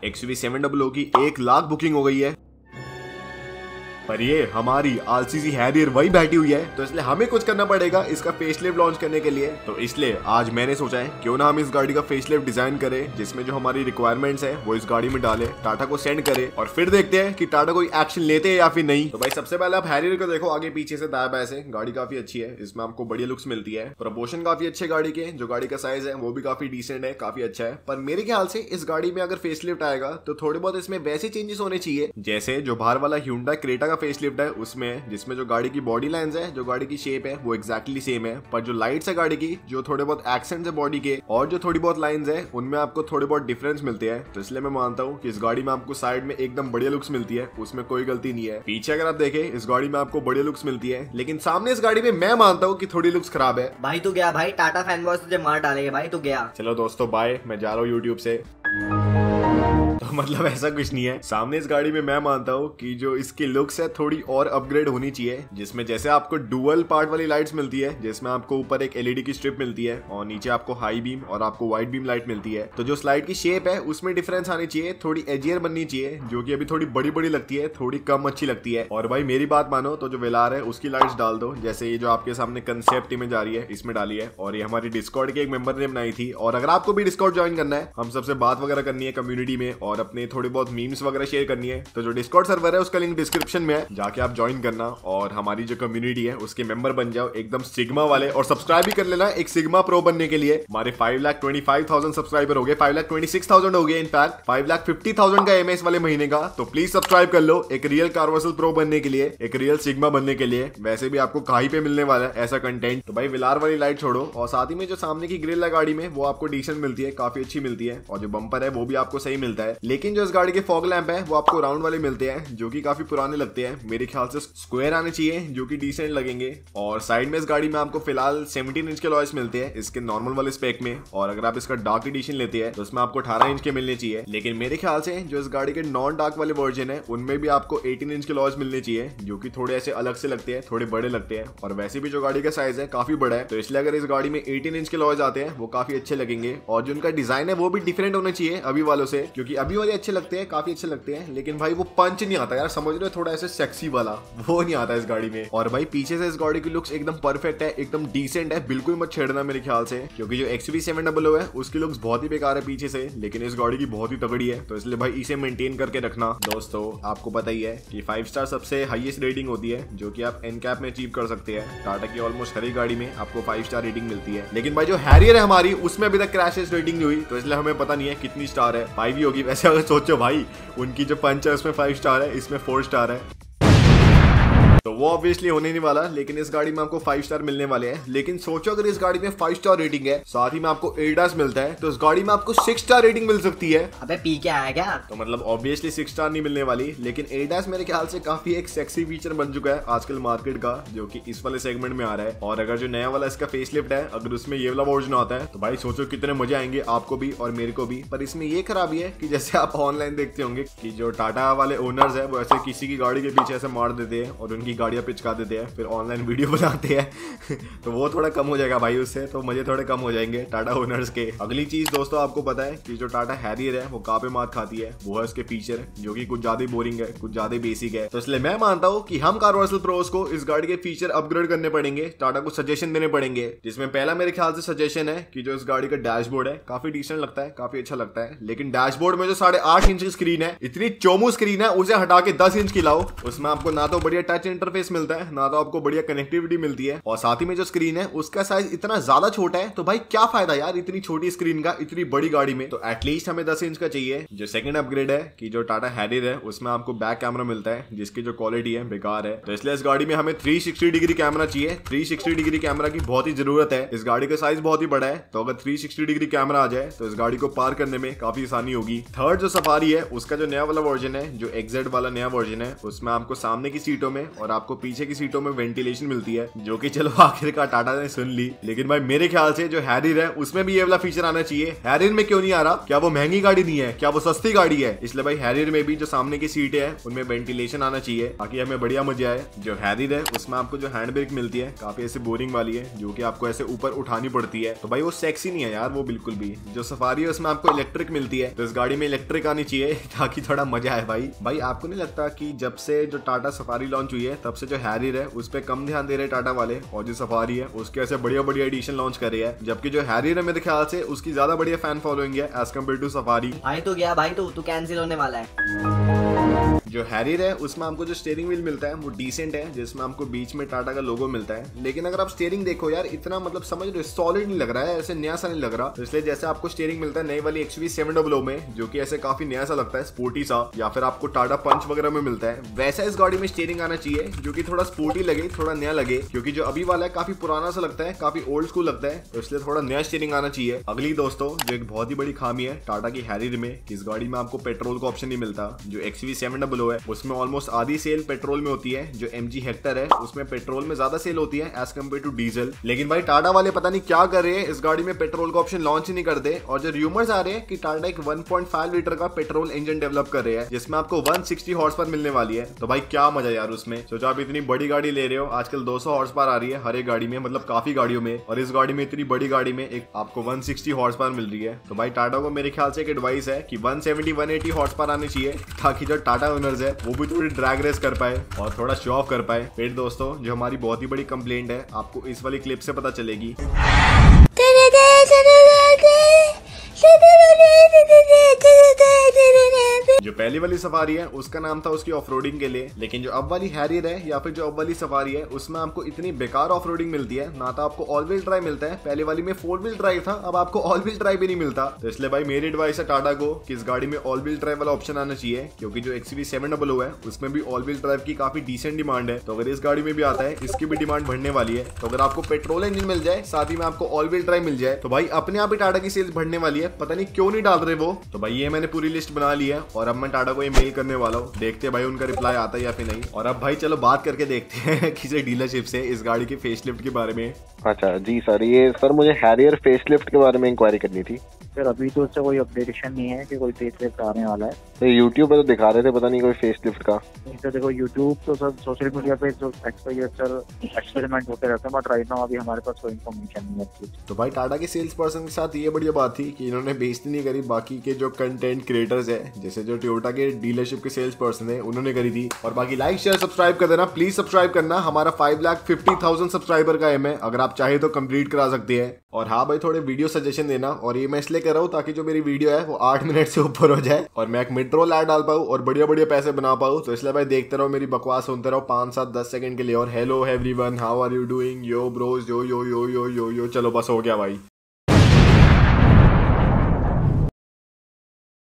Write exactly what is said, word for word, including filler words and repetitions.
X U V seven double O की एक lakh booking हो गई है, पर ये हमारी आलसीसी हैरियर वही बैठी हुई है। तो इसलिए हमें कुछ करना पड़ेगा इसका फेसलिफ्ट लॉन्च करने के लिए। तो इसलिए आज मैंने सोचा है क्यों ना हम इस गाड़ी का फेसलिफ्ट डिजाइन करें, जिसमें जो हमारी रिक्वायरमेंट्स है वो इस गाड़ी में डाले, टाटा को सेंड करे और फिर देखते हैं कि टाटा कोई एक्शन लेते हैं या फिर नहीं। तो भाई सबसे पहले आप हैरियर को देखो, आगे पीछे से दाएं बाएं से गाड़ी काफी अच्छी है, इसमें आपको बढ़िया लुक्स मिलती है, प्रपोर्शन काफी अच्छे गाड़ी के, जो गाड़ी का साइज है वो भी काफी डिसेंट है, काफी अच्छा है। पर मेरे ख्याल से इस गाड़ी में अगर फेसलिफ्ट आएगा तो थोड़े बहुत इसमें वैसे चेंजेस होने चाहिए जैसे जो बाहर वाला Hyundai क्रेटा का फेसलिफ्ट है उसमें, जिसमें जो गाड़ी की बॉडी लाइंस है, जो गाड़ी की शेप है वो एक्जैक्टली सेम है, पर जो लाइट्स है गाड़ी की, जो थोड़े बहुत एक्सेंट्स है बॉडी के और जो थोड़ी बहुत लाइंस है उनमें आपको थोड़े बहुत डिफरेंस मिलते हैं। तो इसलिए मैं मानता हूँ कि इस गाड़ी में आपको साइड में एकदम बढ़िया लुक्स मिलती है, उसमें कोई गलती नहीं है। पीछे अगर आप देखें इस गाड़ी में आपको बढ़िया लुक्स मिलती है, लेकिन सामने इस गाड़ी में मैं मानता हूँ कि थोड़ी लुक्स खराब है। भाई तू गया भाई, टाटा फैन बॉयज तुझे मार डालेंगे भाई, तू गया। चलो दोस्तों बाय, मैं जा रहा हूँ यूट्यूब से। तो मतलब ऐसा कुछ नहीं है, सामने इस गाड़ी में मैं मानता हूँ कि जो इसकी लुक्स है थोड़ी और अपग्रेड होनी चाहिए, जिसमें जैसे आपको डुअल पार्ट वाली लाइट्स मिलती है, जिसमें आपको ऊपर एक एलईडी की स्ट्रिप मिलती है और नीचे आपको हाई बीम और आपको वाइड बीम लाइट मिलती है। तो जो स्लाइड की शेप है उसमें डिफरेंस आनी चाहिए, थोड़ी एजियर बननी चाहिए, जो कि अभी थोड़ी बड़ी बड़ी लगती है, थोड़ी कम अच्छी लगती है। और भाई मेरी बात मानो तो जो वेलार है उसकी लाइट्स डाल दो, जैसे ये जो आपके सामने कंसेप्ट इमेज आ रही है इसमें डाली है, और ये हमारी डिस्कॉर्ड के एक मेंबर ने बनाई थी। और अगर आपको भी डिस्कॉर्ड ज्वाइन करना है, हम सबसे बात वगैरह करनी है कम्युनिटी में और अपने थोड़े बहुत मीम्स वगैरह शेयर करनी है, तो जो डिस्कॉर्ड सर्वर है उसका लिंक डिस्क्रिप्शन में है, जाके आप ज्वाइन करना और हमारी जो कम्युनिटी है उसके मेंबर बन जाओ एकदम सिग्मा वाले, और सब्सक्राइब भी कर लेना एक सिग्मा प्रो बनने के लिए। हमारे five lakh twenty five thousand subscriber हो गए, five lakh twenty six thousand हो गए, in fact five lakh fifty thousand का एमएस वाले महीने का। तो प्लीज सब्सक्राइब कर लो एक रियल कार्वर्सल प्रो बनने के लिए, एक रियल सिग्मा बनने के लिए। वैसे भी आपको कहीं पे मिलने वाला है ऐसा कंटेंट। तो भाई विलार वाली लाइट छोड़ो, और साथ ही में जो सामने की ग्रिल है गाड़ी में वो आपको डिसेंट मिलती है, काफी अच्छी मिलती है, और जो बम्पर है वो भी आपको सही मिलता है। लेकिन जो इस गाड़ी के फॉग लैंप है वो आपको राउंड वाले मिलते हैं, जो कि काफी पुराने लगते हैं। मेरे ख्याल से स्क्वायर आने चाहिए जो कि डिसेंट लगेंगे। और साइड में इस गाड़ी में आपको फिलहाल सेवनटीन इंच के लॉयस मिलते हैं इसके नॉर्मल वाले स्पेक में, और अगर आप इसका डार्क एडिशन लेते हैं तो उसमें आपको अठारह इंच के मिलने चाहिए। लेकिन मेरे ख्याल से जो इस गाड़ी के नॉन डार्क वाले वर्जन है उनमें भी आपको एटीन इंच के लॉयस मिलने चाहिए, जो कि थोड़े ऐसे अलग से लगते हैं, थोड़े बड़े लगते हैं। और वैसे भी जो गाड़ी का साइज है काफी बड़ा है, तो इसलिए अगर इस गाड़ी में एटीन इंच के लॉयस आते हैं वो काफी अच्छे लगेंगे। और जो उनका डिजाइन है वो भी डिफरेंट होना चाहिए अभी वालों से, क्योंकि अभी वाले अच्छे लगते हैं, काफी अच्छे लगते हैं, लेकिन भाई वो पंच नहीं आता यार, समझ रहे हो, थोड़ा ऐसे सेक्सी वाला वो नहीं आता इस गाड़ी में। और भाई पीछे से इस गाड़ी की लुक्स एकदम परफेक्ट है, एकदम डिसेंट है, बिल्कुल मत छेड़ना मेरे ख्याल से, क्योंकि जो X U V seven double O है उसकी लुक्स बहुत ही बेकार है पीछे से, लेकिन इस गाड़ी की बहुत ही तगड़ी है। तो इसलिए भाई इसे मेंटेन करके रखना। दोस्तों आपको पता ही है कि फाइव स्टार सबसे हाईएस्ट रेटिंग होती है, जो कि आप एनकैप में अचीव कर सकते हैं। टाटा की ऑलमोस्ट हर एक गाड़ी में आपको फाइव स्टार रेटिंग मिलती है, लेकिन भाई जो हैरियर है हमारी उसमें अभी तक क्रैशेस रेटिंग नहीं हुई, तो इसलिए हमें पता नहीं है कितनी स्टार है, फाइव ही होगी। वैसे अगर सोचो भाई उनकी जो पंच है उसमें फाइव स्टार है, इसमें फोर स्टार है, तो वो ऑब्वियसली होने नहीं वाला। लेकिन इस गाड़ी में आपको फाइव स्टार मिलने वाले हैं। लेकिन सोचो अगर इस गाड़ी में फाइव स्टार रेटिंग है, साथ ही में आपको एडास मिलता है, तो इस गाड़ी में आपको सिक्स स्टार रेटिंग मिल सकती है। अबे पी के आया क्या? तो मतलब ऑब्वियसली सिक्स स्टार नहीं मिलने वाली, लेकिन एडास मेरे ख्याल से काफी एक सेक्सी फीचर बन चुका है आजकल मार्केट का, जो कि इस वाले सेगमेंट में आ रहा है। और अगर जो नया वाला इसका फेसलिफ्ट है, अगर उसमें ये वाला वर्जन आता है, तो भाई सोचो कितने मजे आएंगे आपको भी और मेरे को भी। पर इसमें ये खराबी है कि जैसे आप ऑनलाइन देखते होंगे कि जो टाटा वाले ओनर्स है वो ऐसे किसी की गाड़ी के पीछे ऐसे मार देते हैं और उनकी गाड़ियां पिचका देते हैं, फिर ऑनलाइन वीडियो बनाते हैं तो वो थोड़ा कम हो जाएगा भाई उससे, तो मजे थोड़े कम हो जाएंगे टाटा ओनर्स के। अगली चीज दोस्तों आपको पता है कि जो टाटा हैरियर है वो कहाँ पे मात खाती है, वो है उसके फीचर, जो कि कुछ ज्यादा बोरिंग है, कुछ ज्यादा बेसिक है। तो इसलिए मैं मानता हूँ कि हम कार्वर्सल प्रोस को इस गाड़ी के फीचर अपग्रेड करने पड़ेंगे, टाटा को सजेशन देने पड़ेंगे। जिसमें पहला मेरे ख्याल से सजेशन है कि जो इस गाड़ी का डैशबोर्ड है काफी डिसेंट लगता है, काफी अच्छा लगता है, लेकिन डैशबोर्ड में जो साढ़े आठ इंच की स्क्रीन है, इतनी चोमू स्क्रीन है, उसे हटा के दस इंच की लाओ। उसमें आपको ना तो बढ़िया टच इंटरफेस मिलता है, ना तो आपको बढ़िया कनेक्टिविटी मिलती है, और साथ ही में जो स्क्रीन है उसका साइज इतना ज्यादा छोटा है। तो भाई क्या फायदा यार इतनी छोटी स्क्रीन का इतनी बड़ी गाड़ी में। तो एटलीस्ट हमें दस इंच का चाहिए। जो सेकंड अपग्रेड है कि जो टाटा हैरियर है उसमें आपको बैक कैमरा मिलता है, जिसकी जो क्वालिटी है बेकार है, तो इसलिए इस गाड़ी में हमें थ्री सिक्सटी डिग्री कैमरा चाहिए। थ्री सिक्सटी डिग्री कैमरा की बहुत ही जरूरत है, इस गाड़ी का साइज बहुत ही बड़ा है, तो अगर थ्री सिक्सटी डिग्री कैमरा आ जाए तो इस गाड़ी को पार करने में काफी आसानी होगी। थर्ड जो सफारी है उसका जो नया वाला वर्जन है, जो एक्जेड वाला नया वर्जन है, उसमें आपको सामने की सीटों में और आपको पीछे की सीटों में वेंटिलेशन मिलती है, जो कि चलो आखिरकार टाटा ने सुन ली। लेकिन भाई मेरे ख्याल से जो हैरियर है उसमें भी ये वाला फीचर आना चाहिए। हैरियर में क्यों नहीं आ रहा? क्या वो महंगी गाड़ी नहीं है? क्या वो सस्ती गाड़ी है? इसलिए भाई हैरियर में भी जो सामने की सीटें हैं उनमें वेंटिलेशन आना चाहिए ताकि हमें बढ़िया मजा आए। जो हैरियर है उसमें आपको जो हैंड ब्रेक मिलती है काफी ऐसे बोरिंग वाली है, जो कि आपको ऐसे ऊपर उठानी पड़ती है, तो भाई वो सेक्सी नहीं है यार वो बिल्कुल भी। जो सफारी है उसमें आपको इलेक्ट्रिक मिलती है, तो इस गाड़ी में इलेक्ट्रिक आनी चाहिए ताकि थोड़ा मजा आए भाई। भाई आपको नहीं लगता कि जब से जो टाटा सफारी लॉन्च हुई है तब से जो हैरियर है उस पर कम ध्यान दे रहे टाटा वाले, और जो सफारी है उसके ऐसे बढ़िया बढ़िया एडिशन लॉन्च कर रही है, जबकि जो हैरियर है मेरे ख्याल से उसकी ज्यादा बढ़िया फैन फॉलोइंग है एज कम्पेयर टू सफारी। भाई तू गया भाई, तू तू कैंसिल होने वाला है। जो हैरियर है उसमें आपको जो स्टीयरिंग व्हील मिलता है वो डिसेंट है, जिसमें आपको बीच में टाटा का लोगो मिलता है। लेकिन अगर आप स्टीयरिंग देखो यार, इतना मतलब समझ रहे सॉलिड नहीं लग रहा है, ऐसे नया सा नहीं लग रहा। तो इसलिए जैसे आपको स्टीयरिंग मिलता है नई वाली एक्सवी सेवन डबल ओ में, जो कि ऐसे काफी नया सा लगता है, स्पोर्टी सा, या फिर आपको टाटा पंच वगैरह में मिलता है, वैसा इस गाड़ी में स्टीयरिंग आना चाहिए जो कि थोड़ा स्पोर्टी लगे, थोड़ा नया लगे। क्योंकि जो अभी वाला है काफी पुराना सा लगता है, काफी ओल्ड स्कूल लगता है, तो इसलिए थोड़ा नया स्टीयरिंग आना चाहिए। अगली दोस्तों जो एक बहुत ही बड़ी खामी है टाटा की हैरियर में, इस गाड़ी में आपको पेट्रोल का ऑप्शन नहीं मिलता। जो एक्सवी सेवन डबल ओ है उसमें ऑलमोस्ट आधी सेल पेट्रोल में होती है। जो एमजी हेक्टर है उसमें पेट्रोल में ज्यादा सेल होती है एज कम्पेयर टू डीजल। लेकिन भाई टाटा वाले पता नहीं क्या कर रहे हैं, इस गाड़ी में पेट्रोल का ऑप्शन लॉन्च ही नहीं कर दे। और जो रूमर्स आ रहे हैं कि टाटा एक वन पॉइंट फाइव लीटर का पेट्रोल इंजन डेवलप कर रहे हैं, जिसमें आपको वन सिक्सटी हॉर्स पावर मिलने वाली है। तो भाई क्या मजा यार उसमें। सोचो आप इतनी बड़ी गाड़ी ले रहे हो, आजकल दो सौ हॉर्स पावर आ रही है हर एक गाड़ी में, मतलब काफी गाड़ियों में, और इस गाड़ी में इतनी बड़ी गाड़ी में एक आपको वन सिक्सटी हॉर्स पावर मिल रही है। तो भाई टाटा को मेरे ख्याल से एक एडवाइस है कि one seventy one eighty horse power आनी चाहिए, ताकि जो टाटा ओनर्स है वो भी थोड़ी ड्रैग रेस कर पाए और थोड़ा शो ऑफ कर पाए। फिर दोस्तों जो हमारी बहुत ही बड़ी कंप्लेंट है आपको इस वाली क्लिप से पता चलेगी। जो पहली वाली सफारी है उसका नाम था उसकी ऑफरोडिंग के लिए, लेकिन जो अब वाली हैरियर है या फिर जो अब वाली सफारी है उसमें आपको इतनी बेकार ऑफरोडिंग मिलती है। ना तो आपको ऑल व्हील ड्राइव मिलता है, पहले वाली में फोर व्हील ड्राइव था, अब आपको ऑल व्हील ड्राइव भी नहीं मिलता। तो इसलिए भाई मेरी एडवाइस है टाटा को कि इस गाड़ी में ऑल व्हील ड्राइव वाला ऑप्शन आना चाहिए, क्योंकि जो एक्सवी सेवन डबल ओ है उसमें भी ऑल व्हील ड्राइव की काफी डिसेंट डिमांड है। तो अगर इस गाड़ी में भी आता है इसकी भी डिमांड बढ़ने वाली है। तो अगर आपको पेट्रोल इंजन मिल जाए साथ ही में आपको ऑल व्हील ड्राइव मिल जाए तो भाई अपने आप ही टाटा की सेल्स बढ़ने वाली है। पता नहीं क्यों नहीं डाल रहे वो। तो भाई ये मैंने पूरी लिस्ट बना ली है और अब मैं टाटा को ये मेल करने वाला हूँ, देखते हैं भाई उनका रिप्लाई आता है या फिर नहीं। और अब भाई चलो बात करके देखते हैं किसी डीलरशिप से इस गाड़ी के फेसलिफ्ट के बारे में। अच्छा जी सर, ये सर मुझे हैरियर फेसलिफ्ट के बारे में इंक्वायरी करनी थी। सर अभी तो उससे कोई अपडेटेशन नहीं है कि कोई फेसलिफ्ट आने वाला है। तो यूट्यूब पे तो दिखा रहे थे, पता नहीं कोई फेसलिफ्ट का। नहीं सर देखो, यूट्यूब तो सब सोशल मीडिया पे जो एक्सपेरिमेंट होते रहते हैं, बट राइट नाउ अभी हमारे पास कोई इन्फॉर्मेशन नहीं है। तो भाई टाटा के सेल्स पर्सन के साथ ये बढ़िया बात थी कि इन्होंने बेइज्जती नहीं करी बाकी के जो कंटेंट क्रिएटर्स है, जैसे जो टोयोटा के डीलरशिप के सेल्स पर्सन है उन्होंने करी थी। और बाकी लाइक शेयर सब्सक्राइब कर देना, प्लीज सब्सक्राइब करना। हमारा five lakh fifty thousand subscriber का एम है, अगर आप चाहे तो कंप्लीट करा सकते हैं। और हाँ भाई थोड़े वीडियो सजेशन देना, और ये मैं इसलिए कर रहा हूँ ताकि जो मेरी वीडियो है वो आठ मिनट से ऊपर हो जाए और मैं एक मिड-रोल ऐड डाल पाऊँ और बढ़िया बढ़िया पैसे बना पाऊँ। तो इसलिए भाई देखते रहो, मेरी बकवास सुनते रहो पाँच सात दस सेकंड के लिए। और hello everyone, how are you doing, yo bros, yo yo yo yo yo yo. चलो बस हो गया भाई।